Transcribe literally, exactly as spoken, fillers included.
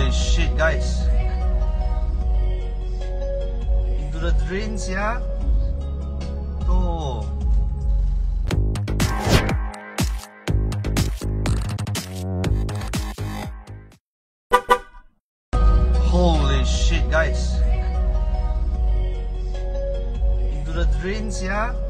Holy shit, guys. Into the drains, yeah? Tuh. Holy shit, guys. Into the drains, yeah?